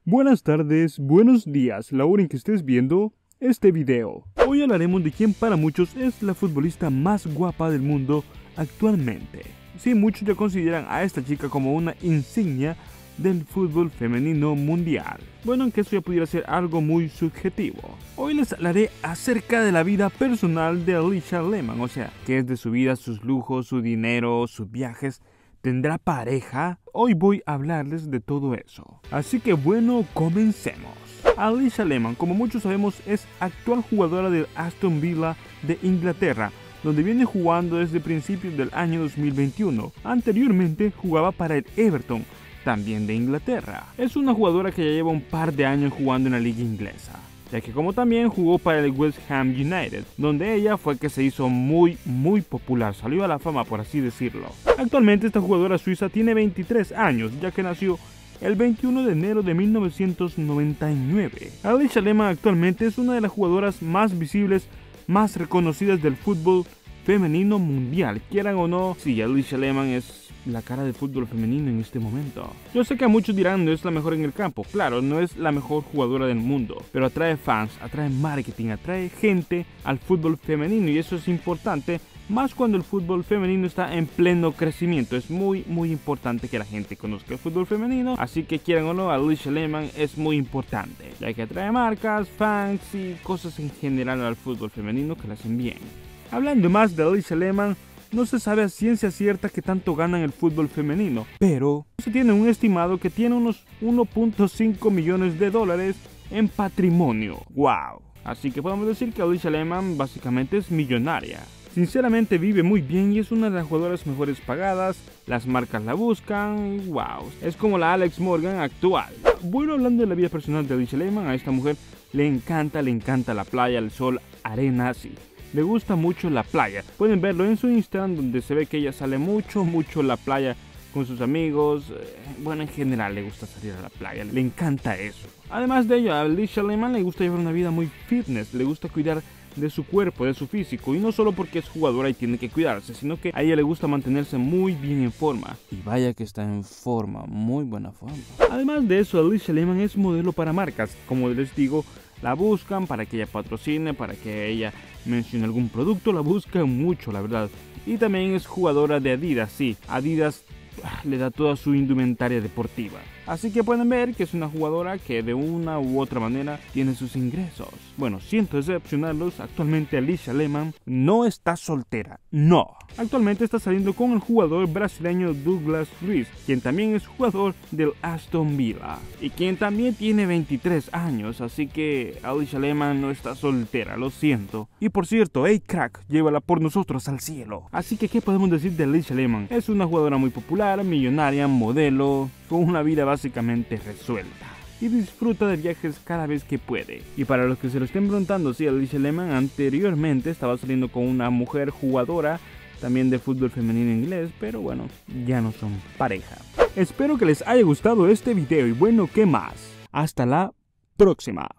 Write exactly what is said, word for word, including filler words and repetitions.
Buenas tardes, buenos días, la hora en que estés viendo este video. Hoy hablaremos de quien para muchos es la futbolista más guapa del mundo actualmente. Sí, muchos ya consideran a esta chica como una insignia del fútbol femenino mundial. Bueno, aunque eso ya pudiera ser algo muy subjetivo. Hoy les hablaré acerca de la vida personal de Alisha Lehmann, o sea, qué es de su vida, sus lujos, su dinero, sus viajes. ¿Tendrá pareja? Hoy voy a hablarles de todo eso. Así que bueno, comencemos. Alisha Lehmann, como muchos sabemos, es actual jugadora del Aston Villa de Inglaterra, donde viene jugando desde principios del año dos mil veintiuno. Anteriormente jugaba para el Everton, también de Inglaterra. Es una jugadora que ya lleva un par de años jugando en la liga inglesa, ya que como también jugó para el West Ham United, donde ella fue que se hizo muy muy popular, salió a la fama por así decirlo. Actualmente esta jugadora suiza tiene veintitrés años, ya que nació el veintiuno de enero de mil novecientos noventa y nueve. Alisha Lehmann actualmente es una de las jugadoras más visibles, más reconocidas del fútbol femenino mundial. Quieran o no, sí, Alisha Lehmann es la cara del fútbol femenino en este momento. Yo sé que a muchos dirán no es la mejor en el campo. Claro, no es la mejor jugadora del mundo, pero atrae fans, atrae marketing, atrae gente al fútbol femenino, y eso es importante, más cuando el fútbol femenino está en pleno crecimiento. Es muy muy importante que la gente conozca el fútbol femenino, así que quieran o no, Alisha Lehmann es muy importante, ya que atrae marcas, fans y cosas en general al fútbol femenino que la hacen bien. Hablando más de Alisha Lehmann, no se sabe a ciencia cierta qué tanto gana en el fútbol femenino, pero se tiene un estimado que tiene unos uno punto cinco millones de dólares en patrimonio. ¡Wow! Así que podemos decir que Alisha Lehmann básicamente es millonaria. Sinceramente vive muy bien y es una de las jugadoras mejores pagadas, las marcas la buscan, wow, es como la Alex Morgan actual. Bueno, hablando de la vida personal de Alisha Lehmann, a esta mujer le encanta, le encanta la playa, el sol, arena, sí. Le gusta mucho la playa. Pueden verlo en su Instagram, donde se ve que ella sale mucho, mucho a la playa con sus amigos. Bueno, en general le gusta salir a la playa, le encanta eso. Además de ello, a Alisha Lehmann le gusta llevar una vida muy fitness, le gusta cuidar de su cuerpo, de su físico, y no solo porque es jugadora y tiene que cuidarse, sino que a ella le gusta mantenerse muy bien en forma. Y vaya que está en forma, muy buena forma. Además de eso, Alisha Lehmann es modelo para marcas. Como les digo, la buscan para que ella patrocine, para que ella mencione algún producto, la buscan mucho, la verdad. Y también es jugadora de Adidas, sí, Adidas le da toda su indumentaria deportiva. Así que pueden ver que es una jugadora que de una u otra manera tiene sus ingresos. Bueno, siento decepcionarlos, actualmente Alisha Lehmann no está soltera, no. Actualmente está saliendo con el jugador brasileño Douglas Luiz, quien también es jugador del Aston Villa y quien también tiene veintitrés años, así que Alisha Lehmann no está soltera, lo siento. Y por cierto, hey crack, llévala por nosotros al cielo. Así que ¿qué podemos decir de Alisha Lehmann? Es una jugadora muy popular, millonaria, modelo, con una vida básicamente resuelta, y disfruta de viajes cada vez que puede. Y para los que se lo estén preguntando, sí, Alisha Lehmann anteriormente estaba saliendo con una mujer jugadora también de fútbol femenino inglés, pero bueno, ya no son pareja. Espero que les haya gustado este video y bueno, ¿qué más? Hasta la próxima.